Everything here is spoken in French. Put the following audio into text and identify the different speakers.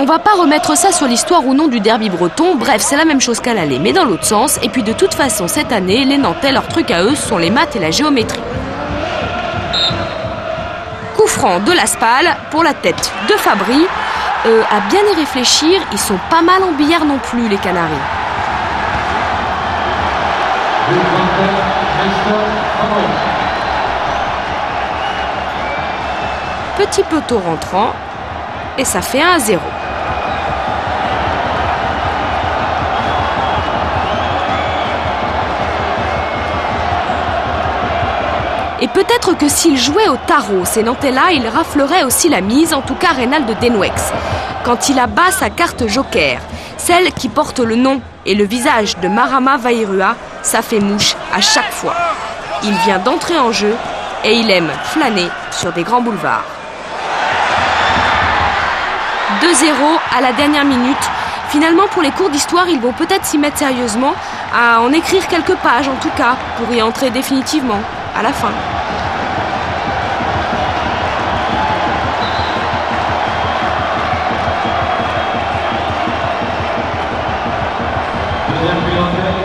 Speaker 1: On va pas remettre ça sur l'histoire ou non du derby breton, bref, c'est la même chose qu'à l'aller, mais dans l'autre sens. Et puis de toute façon, cette année, les Nantais, leur truc à eux, sont les maths et la géométrie. Coup franc de Laspal pour la tête de Fabry. À bien y réfléchir, ils sont pas mal en billard non plus, les Canaris. Petit poteau rentrant, et ça fait 1-0. Et peut-être que s'il jouait au tarot, ces Nantais-là, il raflerait aussi la mise, en tout cas Reynald Denouex, quand il abat sa carte joker, celle qui porte le nom et le visage de Marama Vairua, ça fait mouche à chaque fois. Il vient d'entrer en jeu et il aime flâner sur des grands boulevards. 2-0 à la dernière minute. Finalement, pour les cours d'histoire, ils vont peut-être s'y mettre sérieusement, à en écrire quelques pages en tout cas, pour y entrer définitivement, à la fin.
Speaker 2: Deuxième